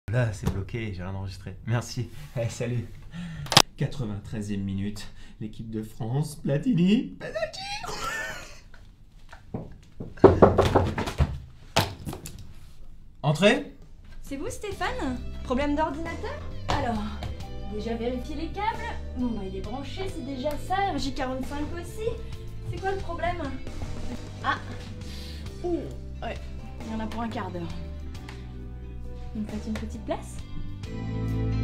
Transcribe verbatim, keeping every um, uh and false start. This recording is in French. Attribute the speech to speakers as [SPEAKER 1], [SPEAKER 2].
[SPEAKER 1] Là, c'est bloqué, j'ai rien enregistré. Merci. Allez, salut. quatre-vingt-treizième minute. L'équipe de France, Platini, Penalty. Entrez.
[SPEAKER 2] C'est vous Stéphane? Problème d'ordinateur? Alors, déjà vérifier les câbles. Bon bah il est branché, c'est déjà ça. R J quarante-cinq aussi. C'est quoi le problème? Ah. Ouh, ouais, il y en a pour un quart d'heure. Vous me faites une petite place?